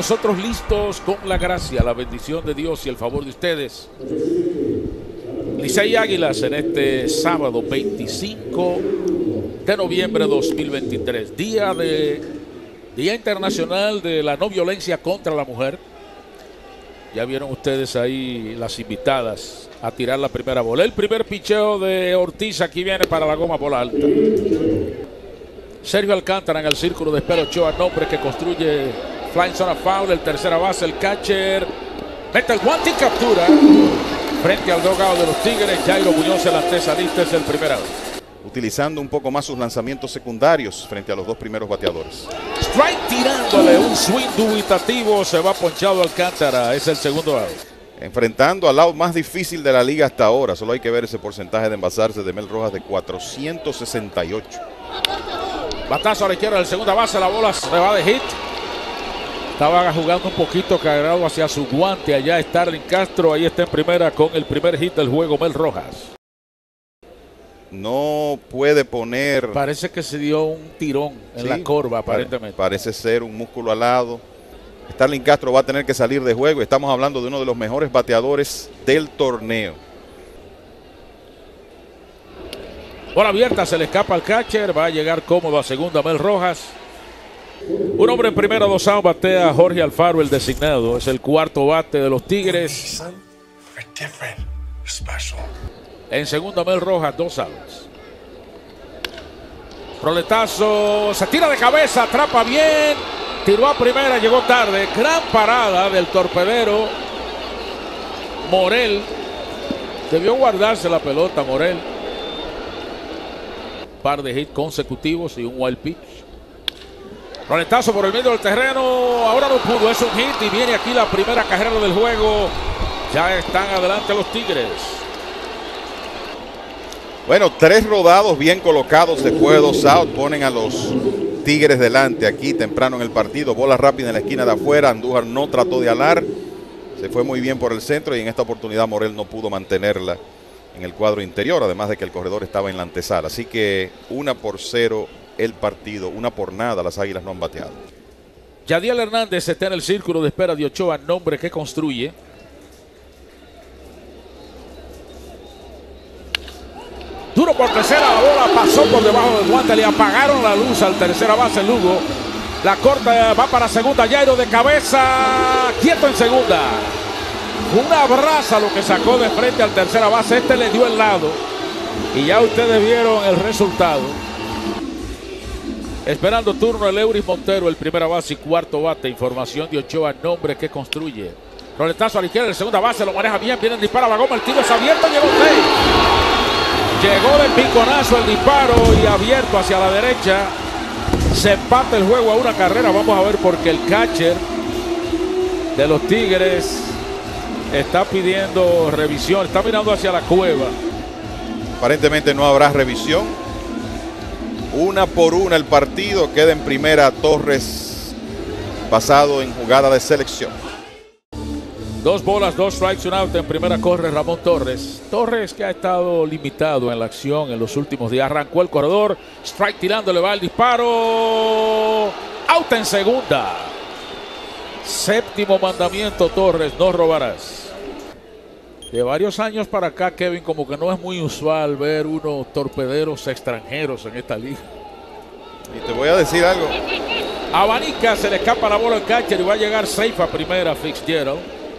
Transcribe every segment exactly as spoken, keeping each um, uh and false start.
nosotros listos con la gracia, la bendición de Dios y el favor de ustedes. Licey Águilas en este sábado veinticinco de noviembre de dos mil veintitrés, día de Día Internacional de la No Violencia contra la Mujer. Ya vieron ustedes ahí las invitadas a tirar la primera bola. El primer picheo de Ortiz aquí viene para la goma bola alta. Sergio Alcántara en el círculo de espera. Ochoa, nombre que construye flying zone foul. El tercera base, el catcher mete el guante y captura frente al dogado de los Tigres. Jairo Muñoz, el antesalista, es el primer out. Utilizando un poco más sus lanzamientos secundarios frente a los dos primeros bateadores. Strike tirándole un swing dubitativo. Se va ponchado Alcántara. Es el segundo out. Enfrentando al out más difícil de la liga hasta ahora. Solo hay que ver ese porcentaje de envasarse de Mel Rojas de cuatrocientos sesenta y ocho. Batazo a la izquierda del segunda base. La bola se va de hit. Estaba jugando un poquito cargado hacia su guante allá Starling Castro. Ahí está en primera con el primer hit del juego Mel Rojas. No puede poner... Parece que se dio un tirón en sí, la corva aparentemente. Parece ser un músculo alado. Starling Castro va a tener que salir de juego. Estamos hablando de uno de los mejores bateadores del torneo. Bola abierta, se le escapa al catcher. Va a llegar cómodo a segunda Mel Rojas. Un hombre en primera, dos outs, batea Jorge Alfaro, el designado. Es el cuarto bate de los Tigres. En segunda Mel Rojas, dos outs. Roletazo, se tira de cabeza, atrapa bien. Tiró a primera, llegó tarde. Gran parada del torpedero Morel. Debió guardarse la pelota Morel. Par de hits consecutivos y un wild pitch. Roletazo por el medio del terreno. Ahora no pudo, es un hit y viene aquí la primera carrera del juego. Ya están adelante los Tigres. Bueno, tres rodados bien colocados después de dos outs ponen a los Tigres delante aquí temprano en el partido. Bola rápida en la esquina de afuera. Andújar no trató de alar. Se fue muy bien por el centro y en esta oportunidad Morel no pudo mantenerla en el cuadro interior, además de que el corredor estaba en la antesala. Así que una por cero el partido, una por nada las Águilas no han bateado. Yadiel Hernández está en el círculo de espera de Ochoa, nombre que construye. Duro por tercera, la bola pasó por debajo del guante, le apagaron la luz al tercera base Lugo. La corta va para segunda, Jairo de cabeza, quieto en segunda. Una brasa lo que sacó de frente al tercera base, este le dio el lado. Y ya ustedes vieron el resultado. Esperando turno el Euris Montero, el primera base y cuarto bate. Información de Ochoa, nombre que construye. Roletazo a la izquierda, el segunda base, lo maneja bien, viene el disparo a la goma, el tiro es abierto, llegó seis. Llegó de piconazo el disparo y abierto hacia la derecha. Se empata el juego a una carrera. Vamos a ver porque el catcher de los Tigres está pidiendo revisión. Está mirando hacia la cueva. Aparentemente no habrá revisión. Una por una el partido. Queda en primera Torres, basado en jugada de selección. Dos bolas, dos strikes, un out. En primera corre Ramón Torres. Torres que ha estado limitado en la acción en los últimos días. Arrancó el corredor. Strike tirándole, va el disparo. Out en segunda. Séptimo mandamiento Torres, no robarás. De varios años para acá, Kevin, como que no es muy usual ver unos torpederos extranjeros en esta liga. Y te voy a decir algo. Abanica, se le escapa la bola al catcher y va a llegar safe a primera Fitzgerald.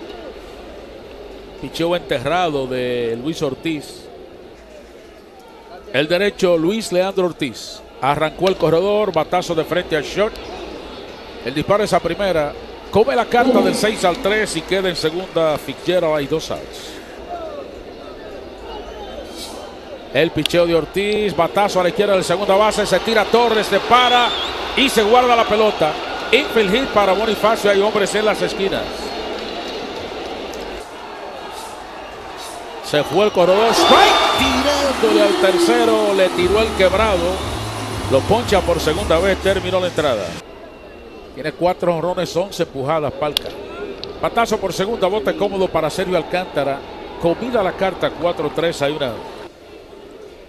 Picheo enterrado de Luis Ortiz. El derecho Luis Leandro Ortiz. Arrancó el corredor, batazo de frente al short. El disparo es a primera. Come la carta del seis al tres y queda en segunda Fitzgerald. Hay dos outs. El picheo de Ortiz, batazo a la izquierda del segunda base. Se tira Torres, se para y se guarda la pelota. Infield hit para Bonifacio. Hay hombres en las esquinas. Se fue el corredor, strike, tirándole al tercero, le tiró el quebrado, lo poncha por segunda vez, terminó la entrada. Tiene cuatro jonrones, once empujadas, Palca. Batazo por segunda, bote cómodo para Sergio Alcántara. Comida la carta, cuatro tres, hay una.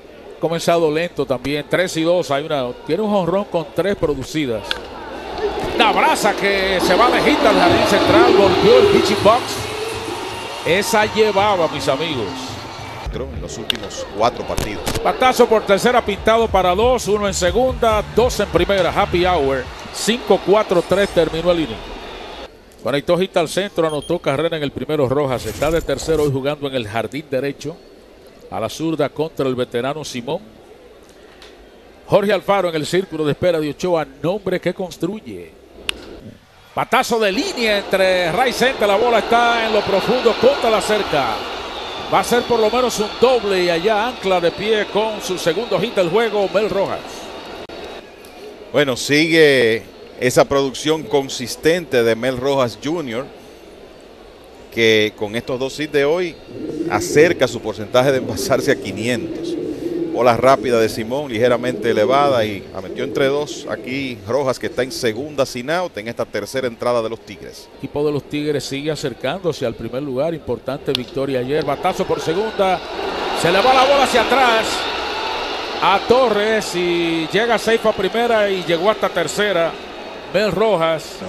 Comenzado lento también, tres y dos, hay una. Tiene un jonrón con tres producidas. La brasa que se va lejita al jardín central, golpeó el pitching box. Esa llevaba, mis amigos. En los últimos cuatro partidos. Batazo por tercera pintado para dos, uno en segunda, dos en primera. Happy hour, cinco cuatro tres terminó el inning. Conectó hit al centro, anotó carrera en el primero Rojas. Está de tercero hoy jugando en el jardín derecho. A la zurda contra el veterano Simón. Jorge Alfaro en el círculo de espera de Ochoa, nombre que construye. Batazo de línea entre right center, la bola está en lo profundo contra la cerca. Va a ser por lo menos un doble y allá ancla de pie con su segundo hit del juego, Mel Rojas. Bueno, sigue esa producción consistente de Mel Rojas junior, que con estos dos hits de hoy acerca su porcentaje de envasarse a quinientos. Bola rápida de Simón, ligeramente elevada, y la metió entre dos. Aquí Rojas, que está en segunda sin out en esta tercera entrada de los Tigres. El equipo de los Tigres sigue acercándose al primer lugar. Importante victoria ayer. Batazo por segunda. Se le va la bola hacia atrás a Torres y llega safe a primera y llegó hasta tercera. Mel Rojas.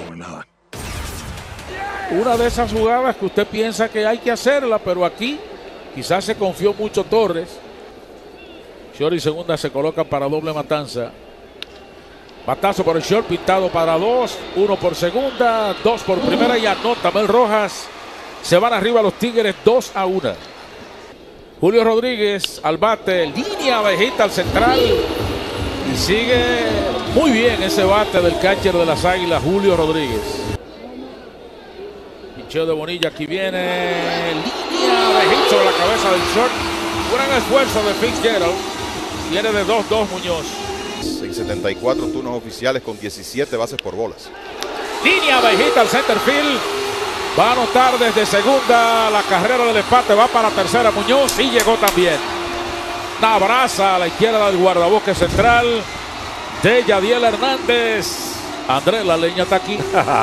Una de esas jugadas que usted piensa que hay que hacerla, pero aquí quizás se confió mucho Torres. Short y segunda se colocan para doble matanza. Batazo por el short, pintado para dos. Uno por segunda, dos por primera y anota Mel Rojas. Se van arriba los Tigres dos a uno. Julio Rodríguez al bate, línea bajita al central. Y sigue muy bien ese bate del catcher de las Águilas, Julio Rodríguez. Pincheo de Bonilla, aquí viene. Línea bajita sobre la cabeza del short. Gran esfuerzo de Fitzgerald. Viene de dos dos Muñoz. En setenta y cuatro turnos oficiales con diecisiete bases por bolas. Línea bajita al center field. Va a anotar desde segunda. La carrera del empate va para tercera Muñoz y llegó también. La abraza a la izquierda del guardabosque central de Yadiel Hernández. Andrés, la leña está aquí.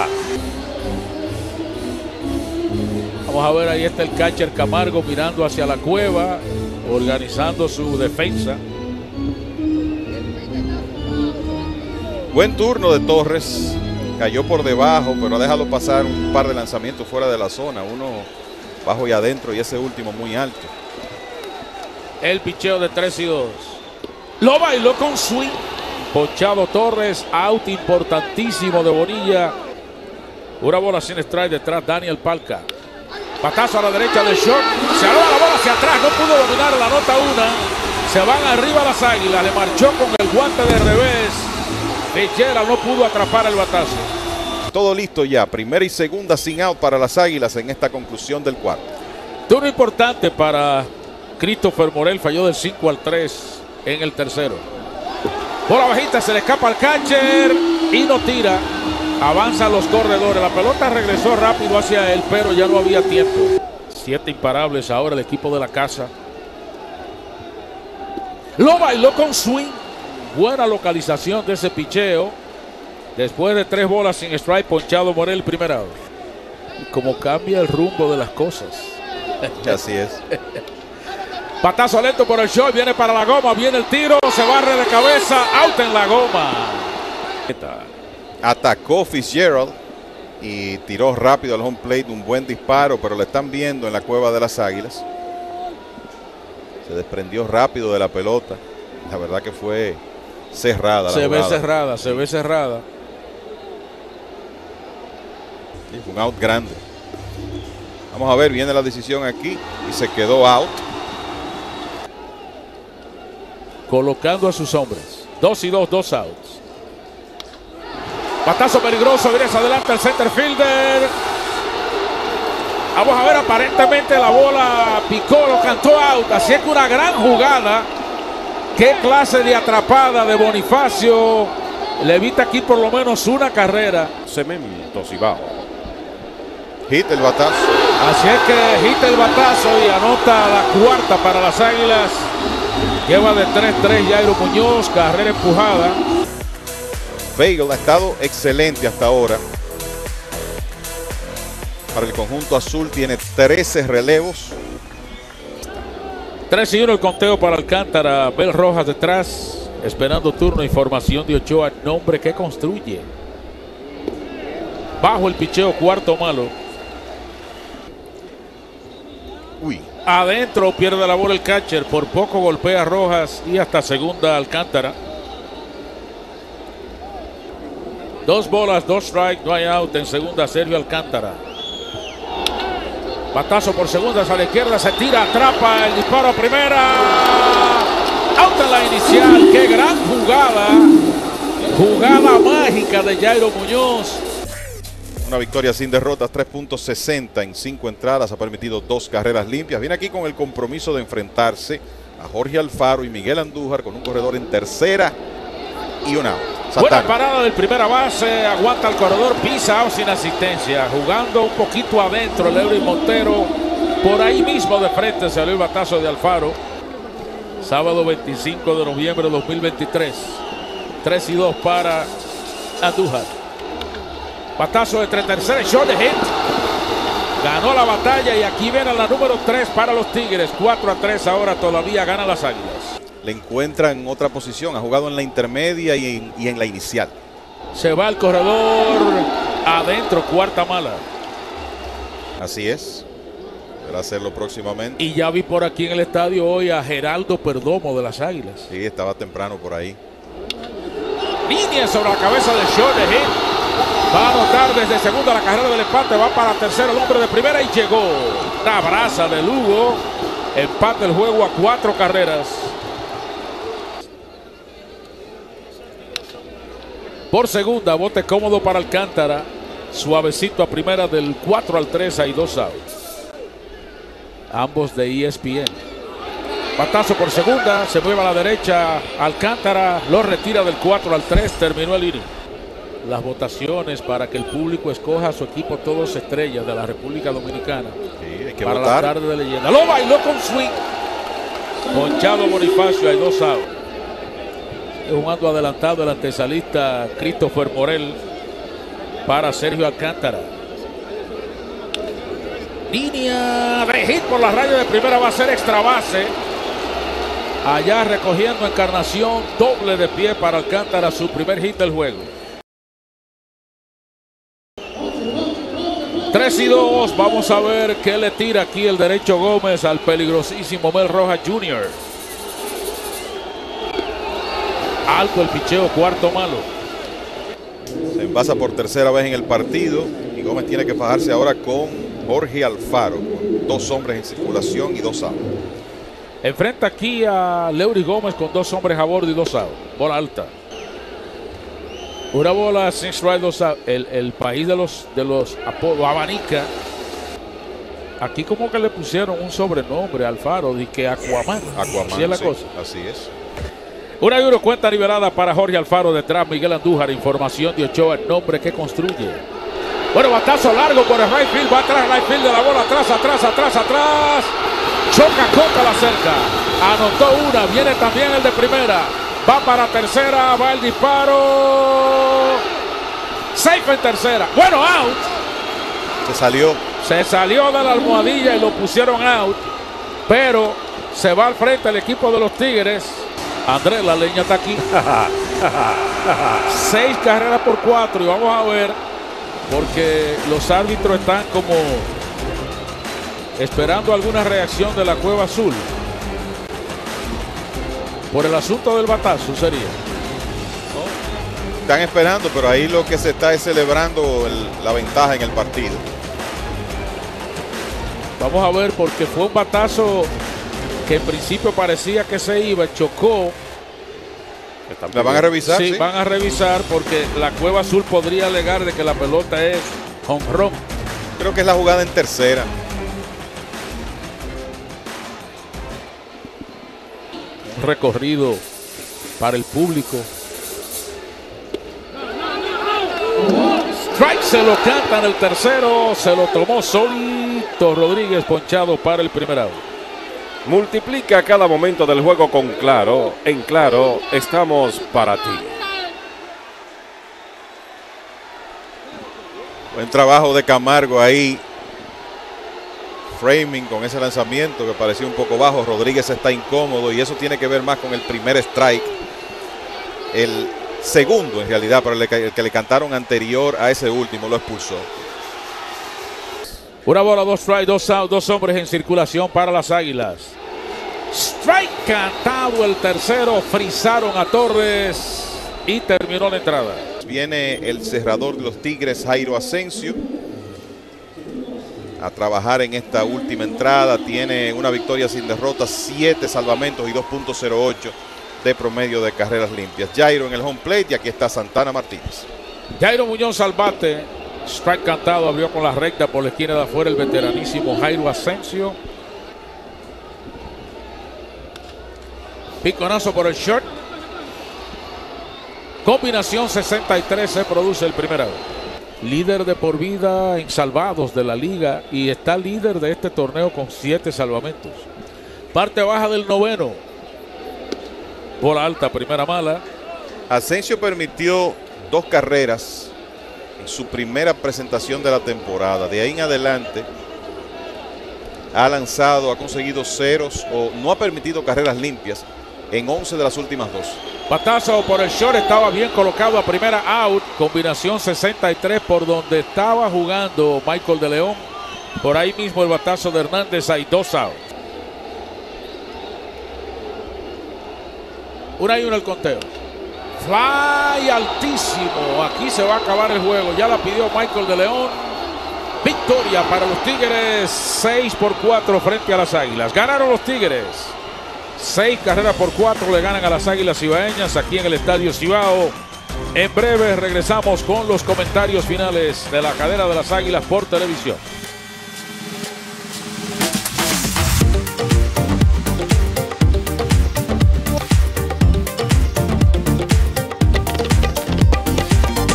Vamos a ver, ahí está el catcher Camargo mirando hacia la cueva, organizando su defensa. Buen turno de Torres, cayó por debajo, pero ha dejado pasar un par de lanzamientos fuera de la zona, uno bajo y adentro y ese último muy alto. El picheo de tres y dos. Lo bailó con swing. Ponchado Torres, out importantísimo de Bonilla. Una bola sin strike detrás Daniel Palca. Batazo a la derecha de short. Se aló la bola hacia atrás, no pudo dominar la nota una. Se van arriba las Águilas, le marchó con el guante de revés. Fitzgerald no pudo atrapar el batazo. Todo listo ya, primera y segunda sin out para las Águilas en esta conclusión del cuarto. Turno importante para Christopher Morel, falló del cinco al tres en el tercero. Bola bajita, se le escapa al catcher y no tira. Avanzan los corredores, la pelota regresó rápido hacia él, pero ya no había tiempo. Siete imparables ahora el equipo de la casa. Lo bailó con swing. Buena localización de ese picheo. Después de tres bolas sin strike, ponchado Morel, primer out. Y como cambia el rumbo de las cosas. Así es. Patazo lento por el short, viene para la goma, viene el tiro, se barre de cabeza, out en la goma. Atacó Fitzgerald y tiró rápido al home plate, un buen disparo, pero lo están viendo en la cueva de las Águilas. Se desprendió rápido de la pelota. La verdad que fue cerrada. Se ve cerrada, se ve cerrada. Sí, fue un out grande. Vamos a ver, viene la decisión aquí y se quedó out. Colocando a sus hombres. Dos y dos, dos outs. Batazo peligroso, viene adelante el center fielder. Vamos a ver, aparentemente la bola picó, lo cantó out. Así es que una gran jugada. Qué clase de atrapada de Bonifacio. Le evita aquí por lo menos una carrera. Cemento Cibao. Hit el batazo. Así es que hit el batazo y anota la cuarta para las Águilas. Lleva de tres tres Jairo Muñoz, carrera empujada. Bagel ha estado excelente hasta ahora. Para el conjunto azul tiene trece relevos. tres y uno el conteo para Alcántara. Mel Rojas detrás, esperando turno. Información de Ochoa, nombre que construye. Bajo el picheo, cuarto malo. Uy. Adentro pierde la bola el catcher. Por poco golpea a Rojas y hasta segunda Alcántara. Dos bolas, dos strikes, no hay out en segunda Sergio Alcántara. Batazo por segunda a la izquierda, se tira, atrapa el disparo a primera. Out en la inicial. Qué gran jugada. Jugada mágica de Jairo Muñoz. Una victoria sin derrotas, tres punto sesenta en cinco entradas, ha permitido dos carreras limpias. Viene aquí con el compromiso de enfrentarse a Jorge Alfaro y Miguel Andújar con un corredor en tercera y una. Buena parada del primera base, aguanta el corredor, pisa out sin asistencia, jugando un poquito adentro Leury Montero, por ahí mismo de frente salió el batazo de Alfaro. Sábado veinticinco de noviembre de dos mil veintitrés, tres y dos para Andújar. Batazo entre tercera y short de hit. Ganó la batalla y aquí viene la número tres para los Tigres. cuatro a tres ahora, todavía ganan las Águilas. Le encuentra en otra posición, ha jugado en la intermedia y en, y en la inicial. Se va el corredor adentro, cuarta mala. Así es. Deberá hacerlo próximamente. Y ya vi por aquí en el estadio hoy a Geraldo Perdomo de las Águilas. Sí, estaba temprano por ahí. Línea sobre la cabeza de short de hit. Va a anotar desde segunda la carrera del empate. Va para tercero el hombre de primera y llegó. Una braza de Lugo. Empate el juego a cuatro carreras. Por segunda, bote cómodo para Alcántara. Suavecito a primera del cuatro al tres. Hay dos outs. Ambos de E S P N. Batazo por segunda. Se mueve a la derecha. Alcántara lo retira del cuatro al tres. Terminó el inning. Las votaciones para que el público escoja a su equipo todos estrellas de la República Dominicana. Sí, hay que para votar. La tarde de leyenda. Lo bailó con swing. Ponchado Bonifacio. Hay dos outs. Jugando adelantado el antesalista Christopher Morel para Sergio Alcántara. Línea de hit por la raya de primera, va a ser extra base. Allá recogiendo Encarnación, doble de pie para Alcántara, su primer hit del juego. tres y dos, vamos a ver qué le tira aquí el derecho Gómez al peligrosísimo Mel Rojas junior Alto el picheo, cuarto malo. Se envasa por tercera vez en el partido y Gómez tiene que fajarse ahora con Jorge Alfaro, con dos hombres en circulación y dos outs. Enfrenta aquí a Leury Gómez con dos hombres a bordo y dos outs. Bola alta. Una bola sin strike, dos outs. El, el país de los de los apodos, Abanica. Aquí como que le pusieron un sobrenombre a Alfaro, de que Aquaman. Aquaman, así es la sí, cosa. Así es. Una y uno, cuenta liberada para Jorge Alfaro. Detrás Miguel Andújar. Información de Ochoa, el nombre que construye. Bueno, batazo largo por el right field. Va atrás el right field de la bola. Atrás, atrás, atrás, atrás. Choca contra la cerca. Anotó una. Viene también el de primera. Va para tercera. Va el disparo. Safe en tercera. Bueno, out. Se salió. Se salió de la almohadilla y lo pusieron out. Pero se va al frente el equipo de los Tigres. Andrés, la leña está aquí. Seis carreras por cuatro. Y vamos a ver, porque los árbitros están como esperando alguna reacción de la Cueva Azul. Por el asunto del batazo sería. ¿No? Están esperando, pero ahí lo que se está es celebrando el, la ventaja en el partido. Vamos a ver, porque fue un batazo que en principio parecía que se iba, chocó. ¿La van a revisar? Sí, sí, van a revisar porque la Cueva Azul podría alegar de que la pelota es jonrón. Creo que es la jugada en tercera. Un recorrido para el público. Strike, se lo canta en el tercero, se lo tomó solito Rodríguez, ponchado para el primer out. Multiplica cada momento del juego con Claro. En Claro estamos para ti. Buen trabajo de Camargo ahí. Framing con ese lanzamiento que parecía un poco bajo. Rodríguez está incómodo y eso tiene que ver más con el primer strike. El segundo en realidad, pero el que, el que le cantaron anterior a ese último lo expulsó. Una bola, dos strikes, dos out, dos hombres en circulación para las Águilas. Strike cantado el tercero, frizaron a Torres y terminó la entrada. Viene el cerrador de los Tigres, Jairo Asensio, a trabajar en esta última entrada. Tiene una victoria sin derrota, siete salvamentos y dos punto cero ocho de promedio de carreras limpias. Jairo en el home plate y aquí está Santana Martínez. Jairo Muñoz al bate. Strike cantado, abrió con la recta por la esquina de afuera el veteranísimo Jairo Asensio. Piconazo por el short. Combinación sesenta y tres, se produce el primer out. Líder de por vida en salvados de la liga y está líder de este torneo con siete salvamentos. Parte baja del noveno. Bola alta, primera mala. Asensio permitió dos carreras en su primera presentación de la temporada. De ahí en adelante ha lanzado, ha conseguido ceros o no ha permitido carreras limpias en once de las últimas dos. Batazo por el short, estaba bien colocado a primera out. Combinación sesenta y tres por donde estaba jugando Michael de León. Por ahí mismo el batazo de Hernández, hay dos outs. Una y una el conteo. Fly altísimo. Aquí se va a acabar el juego. Ya la pidió Michael de León. Victoria para los Tigres. seis por cuatro frente a las Águilas. Ganaron los Tigres. seis carreras por cuatro le ganan a las Águilas Cibaeñas aquí en el Estadio Cibao. En breve regresamos con los comentarios finales de la cadena de las Águilas por televisión.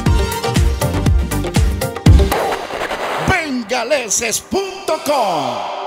Bengaleses punto com